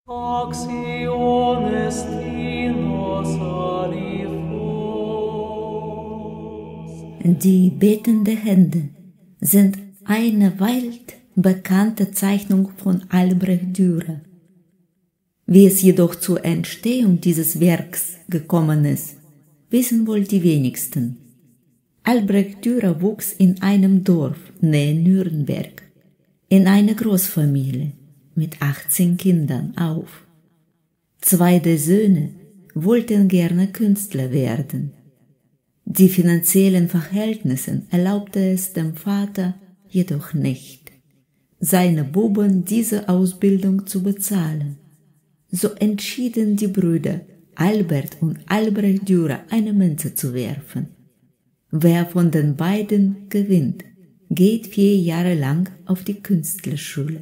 Actiones dinos alifos. Die betenden Hände sind eine weltbekannte Zeichnung von Albrecht Dürer. Wie es jedoch zur Entstehung dieses Werks gekommen ist, wissen wohl die wenigsten. Albrecht Dürer wuchs in einem Dorf nahe Nürnberg in einer Großfamilie mit 18 Kindern auf. 2 der Söhne wollten gerne Künstler werden. Die finanziellen Verhältnisse erlaubte es dem Vater jedoch nicht, seine Buben diese Ausbildung zu bezahlen. So entschieden die Brüder Albert und Albrecht Dürer eine Münze zu werfen. Wer von den beiden gewinnt, geht 4 Jahre lang auf die Künstlerschule.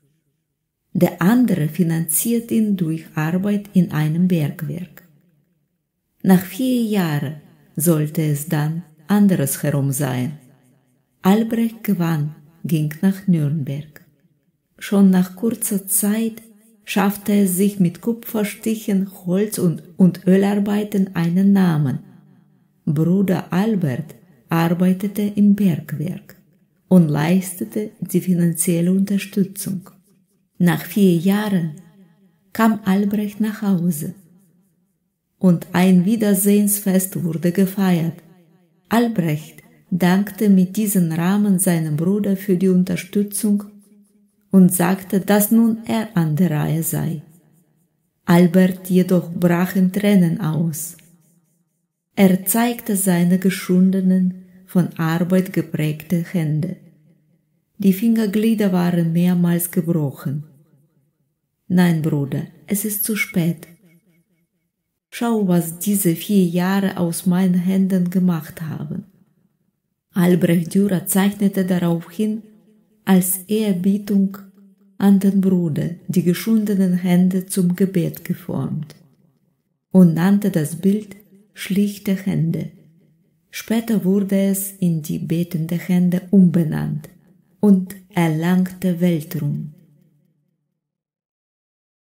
Der andere finanziert ihn durch Arbeit in einem Bergwerk. Nach 4 Jahren sollte es dann andersherum sein. Albrecht gewann, ging nach Nürnberg. Schon nach kurzer Zeit schaffte er sich mit Kupferstichen, Holz- und Ölarbeiten einen Namen. Bruder Albert arbeitete im Bergwerk und leistete die finanzielle Unterstützung. Nach 4 Jahren kam Albrecht nach Hause und ein Wiedersehensfest wurde gefeiert. Albrecht dankte mit diesem Rahmen seinem Bruder für die Unterstützung und sagte, dass nun er an der Reihe sei. Albert jedoch brach in Tränen aus. Er zeigte seine geschundenen, von Arbeit geprägte Hände. Die Fingerglieder waren mehrmals gebrochen. Nein, Bruder, es ist zu spät. Schau, was diese 4 Jahre aus meinen Händen gemacht haben. Albrecht Dürer zeichnete daraufhin als Ehrerbietung an den Bruder die geschundenen Hände zum Gebet geformt und nannte das Bild schlichte Hände. Später wurde es in die betende Hände umbenannt und erlangte Weltruhm.